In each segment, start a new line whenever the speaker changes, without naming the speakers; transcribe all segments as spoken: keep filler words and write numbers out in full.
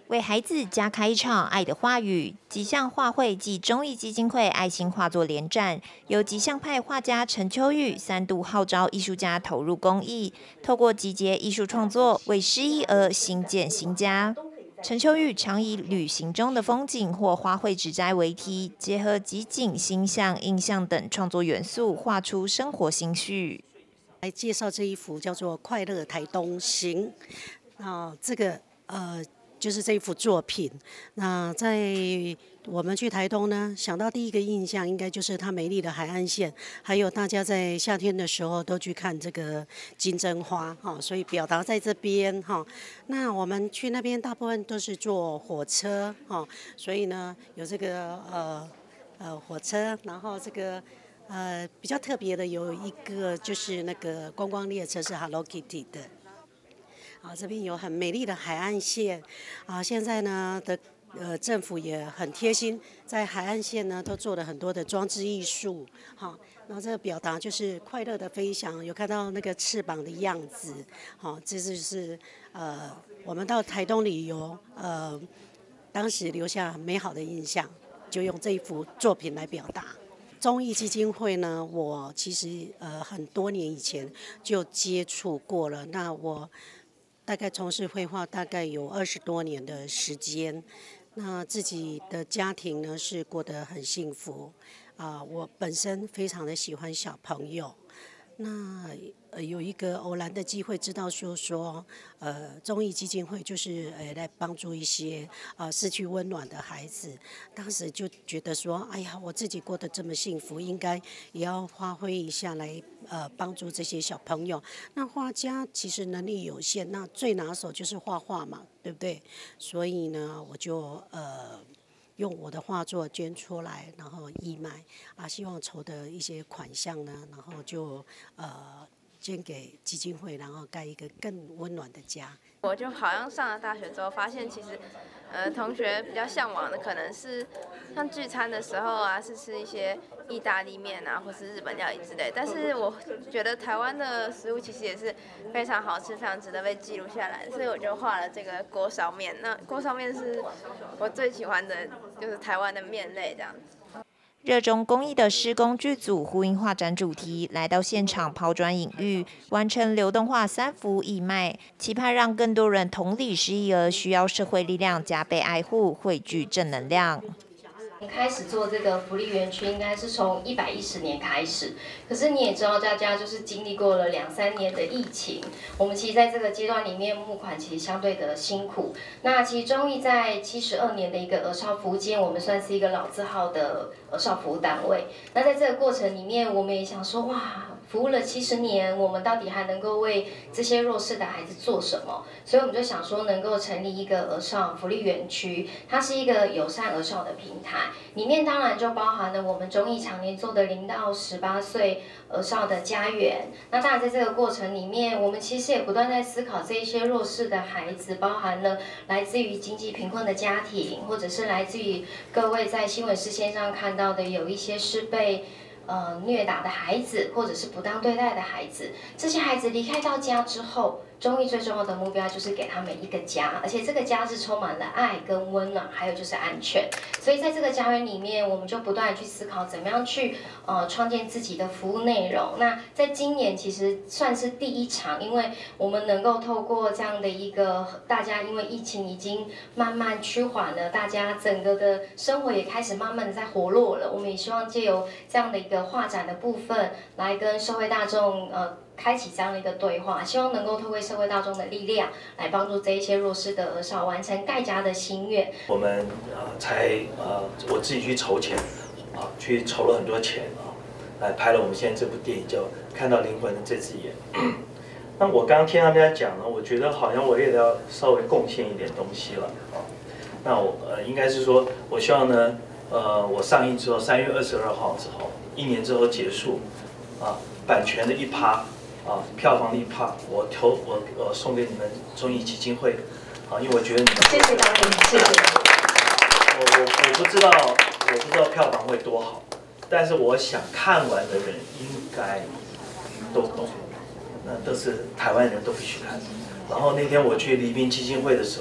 为孩子加开场爱的话语，吉祥画会暨忠义基金会爱心画作联展，由吉祥派画家陈秋玉三度号召艺术家投入公益，透过集结艺术创作，为失意儿新建新家。陈秋玉常以旅行中的风景或花卉植栽为题，结合集景、星象、印象等创作元素，画出生活心绪。
来介绍这一幅叫做《快乐台东行》啊，这个呃。就是这一幅作品，那在我们去台东呢，想到第一个印象应该就是它美丽的海岸线，还有大家在夏天的时候都去看这个金针花哈，所以表达在这边哈。那我们去那边大部分都是坐火车哈，所以呢有这个呃呃火车，然后这个呃比较特别的有一个就是那个观光列车是 Hello Kitty 的。啊，这边有很美丽的海岸线，啊，现在呢的呃政府也很贴心，在海岸线呢都做了很多的装置艺术，好，那这个表达就是快乐的飞翔，有看到那个翅膀的样子，好，这就是呃我们到台东旅游，呃，当时留下美好的印象，就用这一幅作品来表达。忠义基金会呢，我其实呃很多年以前就接触过了，那我。大概从事绘画大概有二十多年的时间，那自己的家庭呢是过得很幸福啊、呃。我本身非常的喜欢小朋友，那呃有一个偶然的机会知道说说，呃忠义基金会就是呃来帮助一些啊、呃、失去温暖的孩子，当时就觉得说，哎呀，我自己过得这么幸福，应该也要发挥一下来。呃，帮助这些小朋友。那画家其实能力有限，那最拿手就是画画嘛，对不对？所以呢，我就呃用我的画作捐出来，然后义卖啊，希望筹得一些款项呢，然后就呃捐给基金会，然后盖一个更温暖的家。
我就好像上了大学之后，发现其实，呃，同学比较向往的可能是像聚餐的时候啊，是吃一些意大利面啊，或是日本料理之类。但是我觉得台湾的食物其实也是非常好吃，非常值得被记录下来，所以我就画了这个锅烧面。那锅烧面是我最喜欢的，就是台湾的面类这样子。
热衷公益的施工剧组呼应画展主题，来到现场抛砖引玉，完成流动画三幅义卖，期盼让更多人同理失意儿需要社会力量加倍爱护，汇聚正能量。
开始做这个福利园区应该是从一百一十年开始，可是你也知道，大家就是经历过了两三年的疫情，我们其实在这个阶段里面募款其实相对的辛苦。那其实忠义在七十二年的一个儿少服务间，我们算是一个老字号的儿少服务单位。那在这个过程里面，我们也想说，哇，服务了七十年，我们到底还能够为这些弱势的孩子做什么？所以我们就想说，能够成立一个儿少福利园区，它是一个友善儿少的平台。里面当然就包含了我们忠义常年做的零到十八岁儿少的家园。那当然在这个过程里面，我们其实也不断在思考这一些弱势的孩子，包含了来自于经济贫困的家庭，或者是来自于各位在新闻视线上看到的有一些是被。呃，虐打的孩子，或者是不当对待的孩子，这些孩子离开到家之后，忠义最重要的目标就是给他们一个家，而且这个家是充满了爱跟温暖，还有就是安全。所以在这个家园里面，我们就不断去思考怎么样去呃创建自己的服务内容。那在今年其实算是第一场，因为我们能够透过这样的一个大家因为疫情已经慢慢趋缓了，大家整个的生活也开始慢慢的在活络了。我们也希望借由这样的一个画展的部分，来跟社会大众呃开启这样的一个对话，希望能够透过社会大众的力量，来帮助这一些弱势的儿少完成盖家的心愿。
我们呃才呃我自己去筹钱啊，去筹了很多钱啊，来拍了我们现在这部电影叫《看到灵魂的这只眼》。那我刚刚听他们在讲呢，我觉得好像我也要稍微贡献一点东西了啊。那我呃应该是说，我希望呢。呃，我上映之后，三月二十二号之后，一年之后结束，啊，版权的一趴，啊，票房的一趴，我投我我送给你们忠义基金会，啊，因为我觉得你们
谢谢导演，谢谢。
我我我不知道我不知道票房会多好，但是我想看完的人应该都懂，那都是台湾人都必须看。然后那天我去黎明基金会的时候，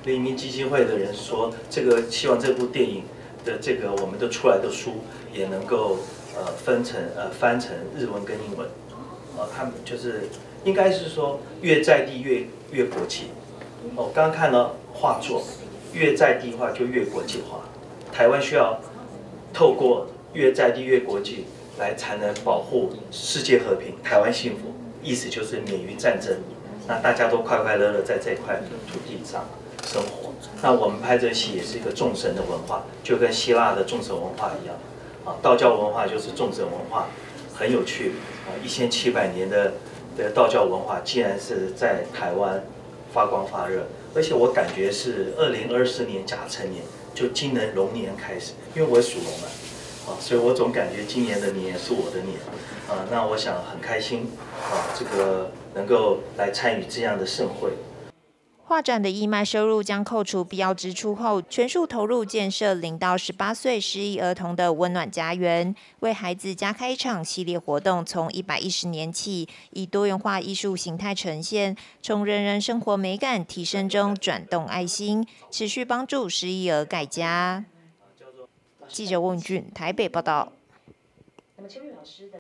黎明基金会的人说，这个希望这部电影的这个我们的出来的书也能够呃分成呃翻成日文跟英文，呃，他们就是应该是说越在地越越国际。哦，我刚刚看了画作，越在地化就越国际化。台湾需要透过越在地越国际来才能保护世界和平、台湾幸福，意思就是免于战争。那大家都快快乐乐在这块土地上生活。那我们拍这戏也是一个众神的文化，就跟希腊的众神文化一样。啊，道教文化就是众神文化，很有趣。啊，一千七百年的的道教文化，竟然是在台湾发光发热。而且我感觉是二零二四年甲辰年，就今年龙年开始，因为我属龙嘛。啊，所以我总感觉今年的年是我的年，啊，那我想很开心，啊，这个能够来参与这样的盛会。
画展的义卖收入将扣除必要支出后，全数投入建设零到十八岁失忆儿童的温暖家园，为孩子加开一场系列活动。从一百一十年起，以多元化艺术形态呈现，从人人生活美感提升中转动爱心，持续帮助失忆儿改家。记者翁俊台北报道。